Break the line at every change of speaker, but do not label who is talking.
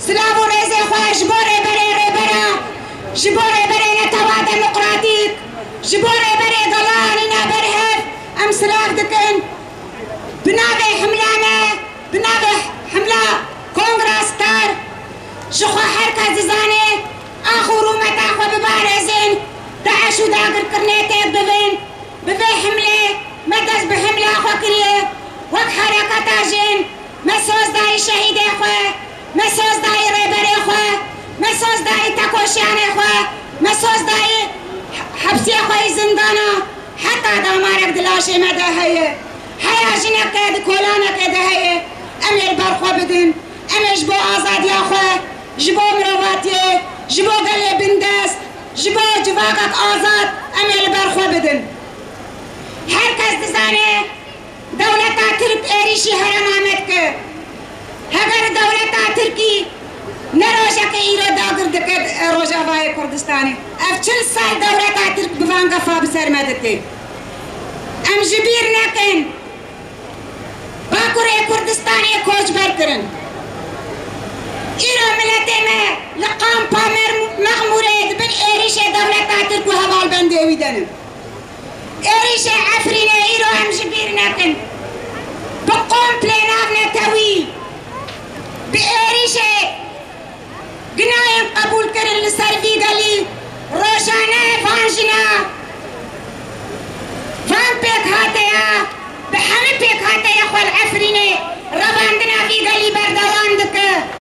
سلاو ريزي خواه جبوري بري ريبرا جبوري بري نتوا ديمقراطيك جبوري بري قلانينا برهف ام سلاف دكن بنابي حملانه بنابي حملة كونغرس تار جخوا حركة زيزاني اخو رومة اخو ببارزين داعش وداقر كرنيتك ببي حملة مدز بحملة اخو كريه وك حركة تاجين مسوز داي شهيد اخو مسوز داي ريبر اخو مسوز داي تاكوشيان اخو مسوز داي حبسي اخو زندانا حتى دامارك دلاشي مدى هي حيا جنك كولانك هي امير برخوا بدن امي جبو آزاد يا اخوة جبو مرواتي جبو قلي بندس جبو جواقك آزاد امي البرخوا بدن هركز دزاني دولتا ترك ايريشي هرم آمدك هگر دولتا تركي نروشك ايرو داگر دكت روجا باي كردستاني اف 40 سال دولتا ترك بفانقفا بسر مدتك ام جبير نكن باكوري كردستاني كوچ بركرن ایرو ملت ما لقام پامر مغموره بن ایریش دولت ترک و حوال بنده ویدن ایریش عفرینه ایرو هم جبیر نکن بقوم پلیناف نتوی بی ایریش گنایم قبول کرن لسروی دلی روشانه فانجنا فان پیک هاته یا به همه پیک هاته یا خوال عفرینه رواندنا فی دلی بردوان دکه